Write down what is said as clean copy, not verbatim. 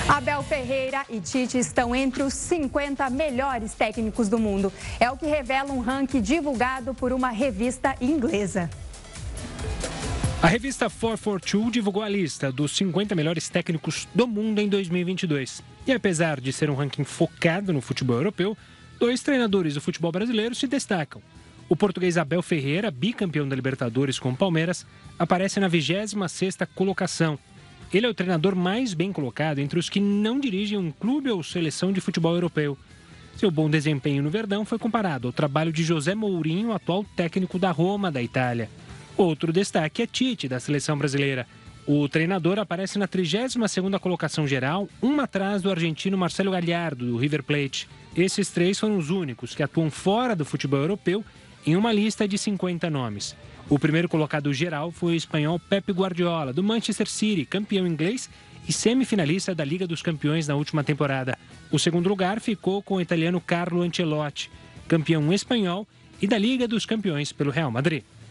Abel Ferreira e Tite estão entre os 50 melhores técnicos do mundo. É o que revela um ranking divulgado por uma revista inglesa. A revista 442 divulgou a lista dos 50 melhores técnicos do mundo em 2022. E apesar de ser um ranking focado no futebol europeu, 2 treinadores do futebol brasileiro se destacam. O português Abel Ferreira, bicampeão da Libertadores com o Palmeiras, aparece na 26ª colocação. Ele é o treinador mais bem colocado entre os que não dirigem um clube ou seleção de futebol europeu. Seu bom desempenho no Verdão foi comparado ao trabalho de José Mourinho, atual técnico da Roma, da Itália. Outro destaque é Tite, da seleção brasileira. O treinador aparece na 32ª colocação geral, uma atrás do argentino Marcelo Gallardo, do River Plate. Esses 3 foram os únicos que atuam fora do futebol europeu em uma lista de 50 nomes. O primeiro colocado geral foi o espanhol Pep Guardiola, do Manchester City, campeão inglês e semifinalista da Liga dos Campeões na última temporada. O segundo lugar ficou com o italiano Carlo Ancelotti, campeão espanhol e da Liga dos Campeões pelo Real Madrid.